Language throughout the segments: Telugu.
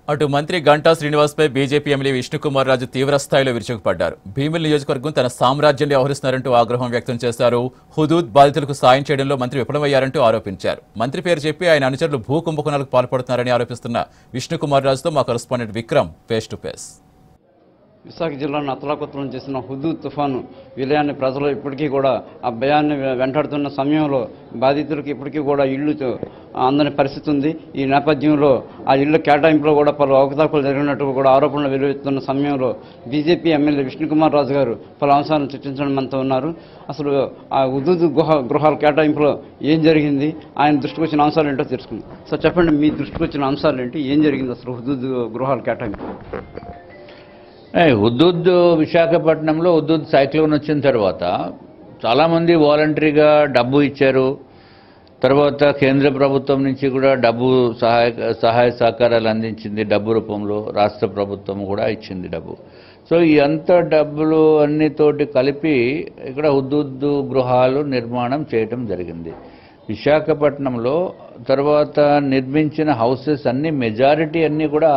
అటు మంత్రి గంటా శ్రీనివాస్పై బీజేపీ ఎమ్మెల్యే విష్ణుకుమార్ రాజు తీవ్రస్థాయిలో విరుచుకుపడ్డారు. భీమిలి నియోజకవర్గం తన సామ్రాజ్యంలో వ్యవహరిస్తున్నారంటూ ఆగ్రహం వ్యక్తం చేశారు. హుదూద్ బాధితులకు సాయం చేయడంలో మంత్రి విఫలమయ్యారంటూ ఆరోపించారు. మంత్రి పేరు చెప్పి ఆయన అనుచరులు భూ కుంభకోణాలకు పాల్పడుతున్నారని ఆరోపిస్తున్న విష్ణుకుమార్ రాజుతో మా correspondent Vikram face to face. Visakha జిల్లాను అతలాకుతలం చేసిన హుదూద్ తుఫాను విలయాన్ని ప్రజలు ఇప్పటికీ కూడా ఆ భయాన్ని వెంటాడుతున్న సమయంలో బాధితులకు ఇప్పటికీ కూడా ఇళ్లు అందని పరిస్థితి ఉంది. ఈ నేపథ్యంలో ఆ ఇళ్ల కేటాయింపులో కూడా పలు అవకతవకలు జరిగినట్టు కూడా ఆరోపణలు వెలువెత్తుతున్న సమయంలో బీజేపీ ఎమ్మెల్యే విష్ణుకుమార్ రాజు గారు పలు అంశాలను చర్చించడం మనతో ఉన్నారు. అసలు ఆ హుదూద్ గృహాల కేటాయింపులో ఏం జరిగింది, ఆయన దృష్టికి వచ్చిన అంశాలు ఏంటో తెలుసుకుందాం. సార్ చెప్పండి, మీ దృష్టికి వచ్చిన అంశాలు ఏంటి, ఏం జరిగింది అసలు హుదూద్ గృహాల కేటాయింపు? హుదూద్ విశాఖపట్నంలో హుదూద్ సైక్లోన్ వచ్చిన తర్వాత చాలామంది వాలంటరీగా డబ్బు ఇచ్చారు. తర్వాత కేంద్ర ప్రభుత్వం నుంచి కూడా డబ్బు సహాయ సహకారాలు అందించింది. డబ్బు రూపంలో రాష్ట్ర ప్రభుత్వం కూడా ఇచ్చింది డబ్బు. సో ఈ అంత డబ్బులు అన్నితోటి కలిపి ఇక్కడ హుదూద్ గృహాలు నిర్మాణం చేయటం జరిగింది విశాఖపట్నంలో. తర్వాత నిర్మించిన హౌసెస్ అన్ని మెజారిటీ అన్నీ కూడా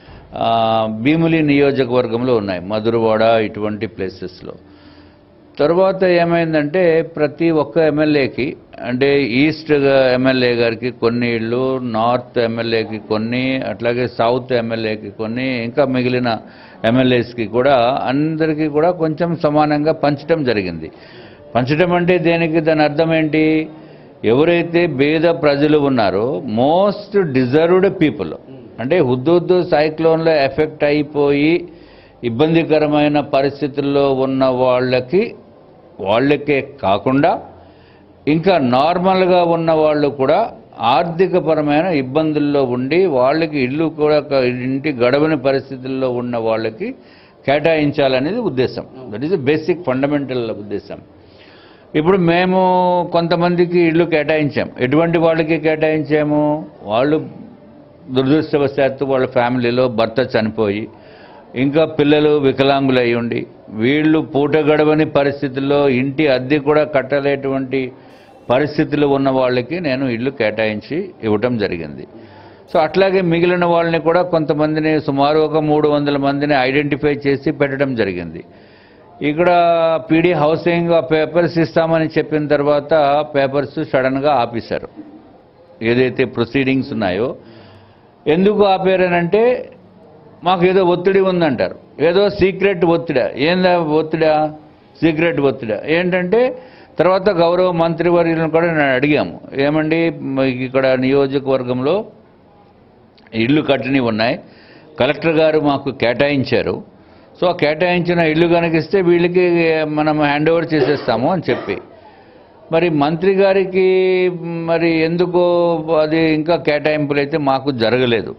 భీమిలి నియోజకవర్గంలో ఉన్నాయి, మధురవాడ ఇటువంటి ప్లేసెస్లో. తర్వాత ఏమైందంటే ప్రతి ఒక్క ఎమ్మెల్యేకి, అంటే ఈస్ట్ ఎమ్మెల్యే గారికి కొన్ని ఇళ్ళు, నార్త్ ఎమ్మెల్యేకి కొన్ని, అట్లాగే సౌత్ ఎమ్మెల్యేకి కొన్ని, ఇంకా మిగిలిన ఎమ్మెల్యేస్కి కూడా అందరికీ కూడా కొంచెం సమానంగా పంచడం జరిగింది. పంచడం అంటే దేనికి, దాని అర్థం ఏంటి, ఎవరైతే పేద ప్రజలు ఉన్నారో మోస్ట్ డిజర్వ్డ్ పీపుల్, అంటే హుదూద్ సైక్లోన్లో ఎఫెక్ట్ అయిపోయి ఇబ్బందికరమైన పరిస్థితుల్లో ఉన్న వాళ్ళకే కాకుండా ఇంకా నార్మల్గా ఉన్న వాళ్ళు కూడా ఆర్థికపరమైన ఇబ్బందుల్లో ఉండి వాళ్ళకి ఇల్లు కూడా ఇంటి గడవని పరిస్థితుల్లో ఉన్న వాళ్ళకి కేటాయించాలనేది ఉద్దేశం. దట్ ఈస్ బేసిక్ ఫండమెంటల్ ఉద్దేశం. ఇప్పుడు మేము కొంతమందికి ఇళ్ళు కేటాయించాం. ఎటువంటి వాళ్ళకి కేటాయించాము, వాళ్ళు దురదృష్టవశాత్తు వాళ్ళ ఫ్యామిలీలో భర్త చనిపోయి ఇంకా పిల్లలు వికలాంగులు అయి ఉండి వీళ్ళు పూట గడవని పరిస్థితుల్లో ఇంటి అద్దె కూడా కట్టలేటువంటి పరిస్థితులు ఉన్న వాళ్ళకి నేను ఇల్లు కేటాయించి ఇవ్వటం జరిగింది. సో అట్లాగే మిగిలిన వాళ్ళని కూడా కొంతమందిని, సుమారు ఒక 300 మందిని ఐడెంటిఫై చేసి పెట్టడం జరిగింది. ఇక్కడ పీడీ హౌసింగ్ పేపర్స్ ఇస్తామని చెప్పిన తర్వాత పేపర్స్ సడన్గా ఆపేశారు. ఏదైతే ప్రొసీడింగ్స్ ఉన్నాయో ఎందుకు ఆపారనంటే మాకు ఏదో ఒత్తిడి ఉందంటారు. ఏదో సీక్రెట్ ఒత్తిడా, ఏందా ఒత్తిడా, సీక్రెట్ ఒత్తిడా ఏంటంటే, తర్వాత గౌరవ మంత్రివర్యులను కూడా నేను అడిగాము, ఏమండి ఇక్కడ నియోజకవర్గంలో ఇళ్ళు కట్టినవి ఉన్నాయి, కలెక్టర్ గారు మాకు కేటాయించారు, సో ఆ కేటాయించిన ఇల్లు కనుకిస్తే వీళ్ళకి మనం హ్యాండ్ ఓవర్ చేసేస్తాము అని చెప్పి, మరి మంత్రి గారికి మరి ఎందుకో అది ఇంకా కేటాయింపులు అయితే మాకు జరగలేదు.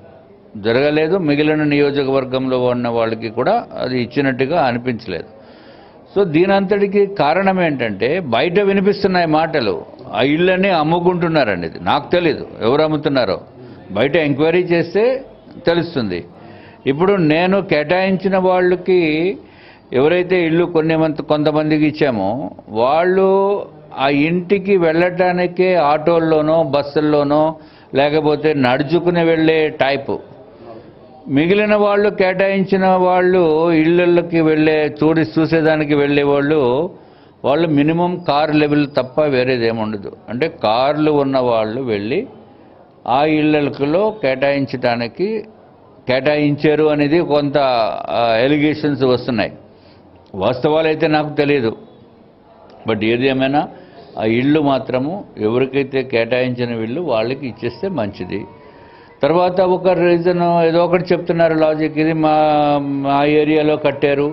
మిగిలిన నియోజకవర్గంలో ఉన్న వాళ్ళకి కూడా అది ఇచ్చినట్టుగా అనిపించలేదు. సో దీనంతటికి కారణం ఏంటంటే బయట వినిపిస్తున్నాయి మాటలు, ఆ ఇళ్ళని అమ్ముకుంటున్నారండి. ఇది నాకు తెలీదు ఎవరు అమ్ముతున్నారో, బయట ఎంక్వైరీ చేస్తే తెలుస్తుంది. ఇప్పుడు నేను కేటాయించిన వాళ్ళకి ఎవరైతే ఇళ్ళు కొంతమందికి ఇచ్చామో వాళ్ళు ఆ ఇంటికి వెళ్ళటానికే ఆటోల్లోనో బస్సుల్లోనో లేకపోతే నడుచుకుని వెళ్ళే టైపు. మిగిలిన వాళ్ళు కేటాయించిన వాళ్ళు ఇళ్ళకి వెళ్ళే చూసేదానికి వెళ్ళే వాళ్ళు మినిమం కార్ లెవెల్ తప్ప వేరేదేముండదు. అంటే కార్లు ఉన్న వాళ్ళు వెళ్ళి ఆ ఇళ్ళలో కేటాయించారు అనేది కొంత ఎలిగేషన్స్ వస్తున్నాయి. వాస్తవాలు అయితే నాకు తెలియదు. బట్ ఏది ఏమైనా ఆ ఇళ్ళు మాత్రము ఎవరికైతే కేటాయించిన ఇళ్ళు వాళ్ళకి ఇచ్చేస్తే మంచిది. తర్వాత ఒక రీజన్ ఏదో ఒకటి చెప్తున్నారు లాజిక్, ఇది మా ఏరియాలో కట్టారు,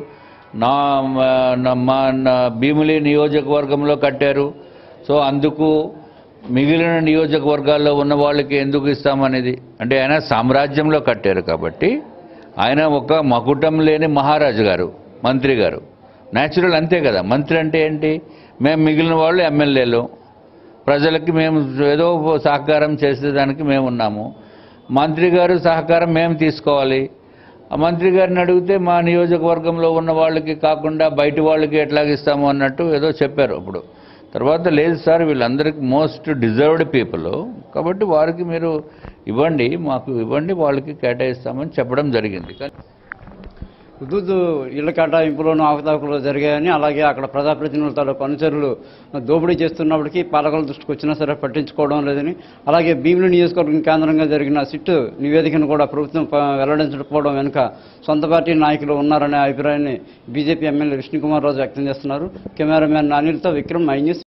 మా భీమిలి నియోజకవర్గంలో కట్టారు, సో అందుకు మిగిలిన నియోజకవర్గాల్లో ఉన్న వాళ్ళకి ఎందుకు ఇస్తామనేది. అంటే ఆయన సామ్రాజ్యంలో కట్టారు కాబట్టి ఆయన ఒక మకుటం లేని మహారాజు గారు, మంత్రి గారు, న్యాచురల్ అంతే కదా. మంత్రి అంటే ఏంటి, మేము మిగిలిన వాళ్ళు ఎమ్మెల్యేలు, ప్రజలకి మేము ఏదో సహకారం చేసేదానికి మేము ఉన్నాము, మంత్రి గారు సహకారం మేము తీసుకోవాలి. ఆ మంత్రి గారిని అడిగితే మా నియోజకవర్గంలో ఉన్న వాళ్ళకి కాకుండా బయట వాళ్ళకి ఎట్లాగిస్తాము అన్నట్టు ఏదో చెప్పారు. అప్పుడు తర్వాత లేదు సార్ వీళ్ళందరికీ మోస్ట్ డిజర్వ్డ్ పీపుల్, కాబట్టి వారికి మీరు ఇవ్వండి, మాకు ఇవ్వండి, వాళ్ళకి కేటాయిస్తామని చెప్పడం జరిగింది. కానీ హుదూద్ ఇళ్ల కేటాయింపులోనూ అవకతవకలు జరిగాయని, అలాగే అక్కడ ప్రజాప్రతినిధుల తాలూకు అనుచరులు దోపిడీ చేస్తున్నప్పటికీ పాలకుల దృష్టికి వచ్చినా సరే పట్టించుకోవడం లేదని, అలాగే భీమిలి నియోజకవర్గం కేంద్రంగా జరిగిన సిట్ నివేదికను కూడా ప్రభుత్వం వెల్లడించకపోవడం వెనుక సొంత పార్టీ నాయకులు ఉన్నారనే అభిప్రాయాన్ని బీజేపీ ఎమ్మెల్యే విష్ణుకుమార్ రాజు వ్యక్తం చేస్తున్నారు. కెమెరామ్యాన్ అనిల్తో విక్రమ్, ఐ న్యూస్.